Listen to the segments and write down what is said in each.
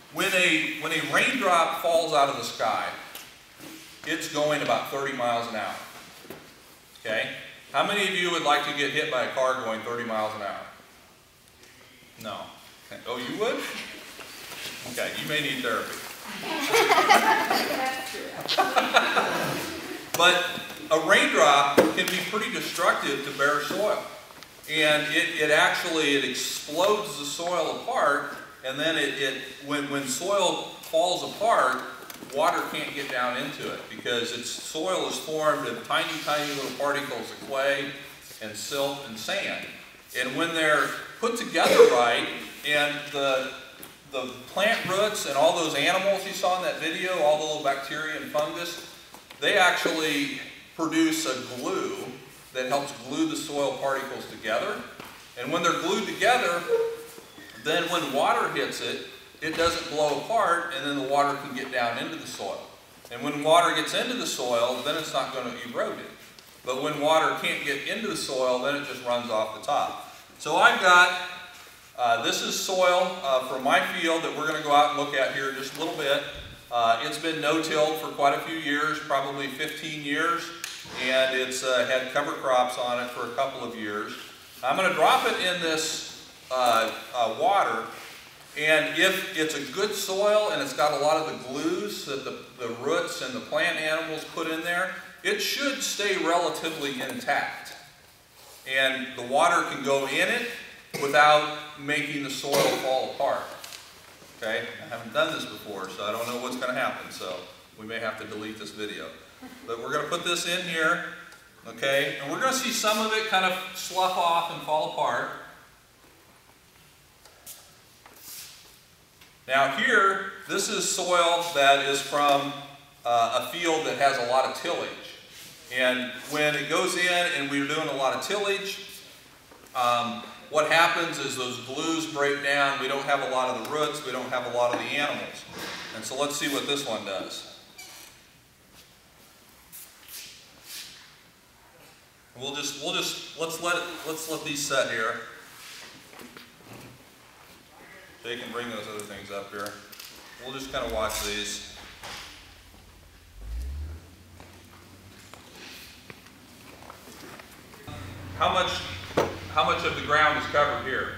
When a raindrop falls out of the sky, it's going about 30 miles an hour. Okay? How many of you would like to get hit by a car going 30 miles an hour? No. Oh, you would? Okay, you may need therapy. But a raindrop can be pretty destructive to bare soil. And it actually explodes the soil apart, and then when soil falls apart, water can't get down into it because its soil is formed of tiny, tiny little particles of clay and silt and sand. And when they're put together right, and the plant roots and all those animals you saw in that video, all the little bacteria and fungus, they actually produce a glue that helps glue the soil particles together. And when they're glued together, then when water hits it, it doesn't blow apart, and then the water can get down into the soil. And when water gets into the soil, then it's not going to erode it. But when water can't get into the soil, then it just runs off the top. So I've got, this is soil from my field that we're going to go out and look at here in just a little bit. It's been no-tilled for quite a few years, probably 15 years, and it's had cover crops on it for a couple of years. I'm going to drop it in this water, and if it's a good soil and it's got a lot of the glues that the roots and the plant animals put in there, it should stay relatively intact. And the water can go in it without making the soil fall apart. Okay? I haven't done this before, so I don't know what's going to happen, so we may have to delete this video. But we're going to put this in here, okay? And we're going to see some of it kind of slough off and fall apart. Now here, this is soil that is from a field that has a lot of tillage. And when it goes in and we're doing a lot of tillage, what happens is those glues break down. We don't have a lot of the roots. We don't have a lot of the animals. And so let's see what this one does. Let's let these set here. So you can bring those other things up here. We'll just kind of watch these. How much of the ground is covered here?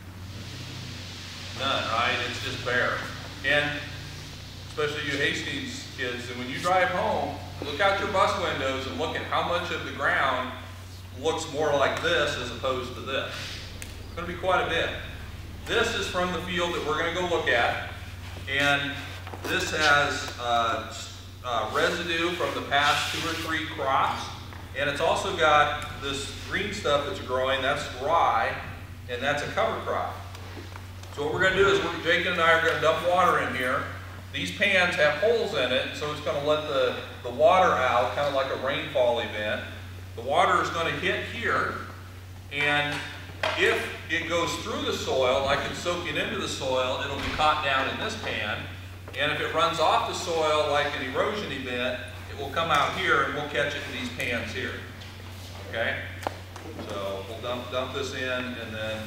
None, right? It's just bare. And especially you Hastings kids, and when you drive home, look out your bus windows and look at how much of the ground looks more like this as opposed to this. It's going to be quite a bit. This is from the field that we're going to go look at, and this has residue from the past 2 or 3 crops, and it's also got this green stuff that's growing. That's rye, and that's a cover crop. So what we're going to do is Jake and I are going to dump water in here. These pans have holes in it, so it's going to let the water out, kind of like a rainfall event. The water is going to hit here, and if it goes through the soil, like it's soaking into the soil, it'll be caught down in this pan. And if it runs off the soil like an erosion event, it will come out here and we'll catch it in these pans here. Okay? So we'll dump this in, and then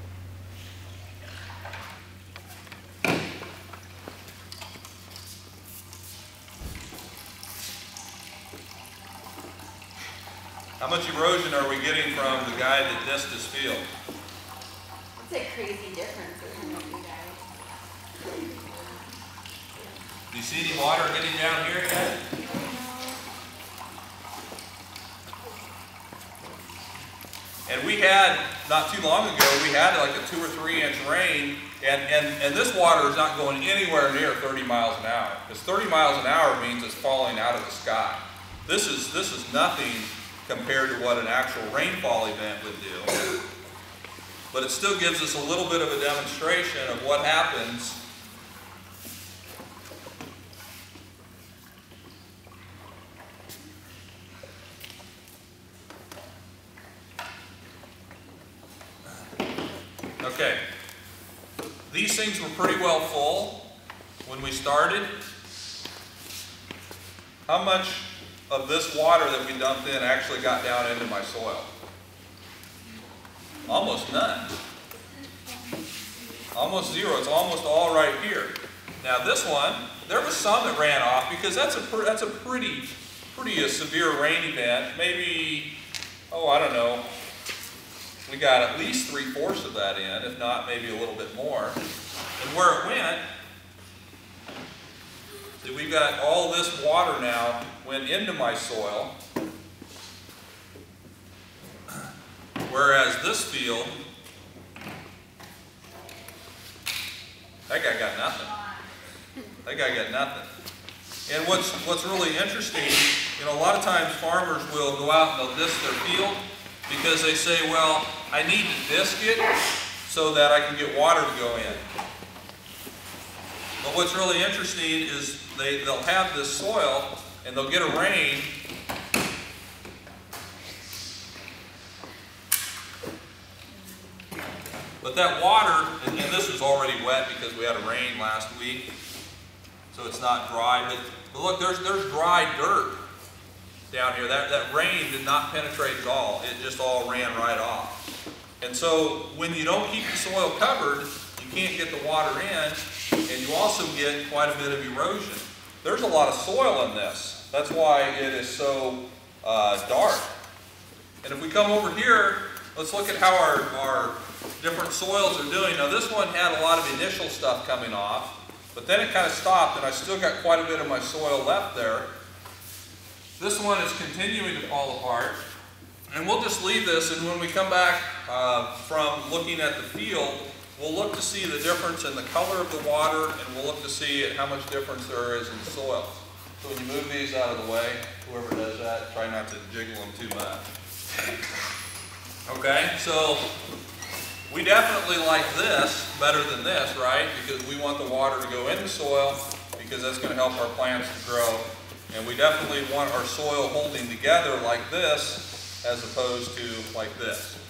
how much erosion are we getting from the guy that dissed his field? It's a crazy difference between what you guys. Do you see any water getting down here yet? And we had, not too long ago, we had like a 2 or 3 inch rain, and this water is not going anywhere near 30 miles an hour. Because 30 miles an hour means it's falling out of the sky. This is nothing compared to what an actual rainfall event would do. But it still gives us a little bit of a demonstration of what happens Okay, these things were pretty well full when we started. How much of this water that we dumped in actually got down into my soil? Almost none. Almost zero. It's almost all right here. Now this one, there was some that ran off because that's a pretty severe rain event. Maybe, oh, I don't know. We got at least 3/4 of that in, if not maybe a little bit more. And where it went, see, we've got all this water now went into my soil. Whereas this field, that guy got nothing. That guy got nothing. And what's really interesting, you know, a lot of times farmers will go out and they'll disc their field because they say, well, I need to disc it so that I can get water to go in. But what's really interesting is they'll have this soil and they'll get a rain. But that water, and this was already wet because we had a rain last week, so it's not dry. But look, there's dry dirt down here. That rain did not penetrate at all. It just all ran right off. And so when you don't keep the soil covered, you can't get the water in, and you also get quite a bit of erosion. There's a lot of soil in this. That's why it is so dark. And if we come over here, let's look at how our different soils are doing. Now this one had a lot of initial stuff coming off, but then it kind of stopped and I still got quite a bit of my soil left there. This one is continuing to fall apart, and we'll just leave this, and when we come back from looking at the field, we'll look to see the difference in the color of the water, and we'll look to see how much difference there is in the soil. So when you move these out of the way, whoever does that, try not to jiggle them too much. Okay, so we definitely like this better than this, right? Because we want the water to go in the soil because that's going to help our plants to grow. And we definitely want our soil holding together like this as opposed to like this.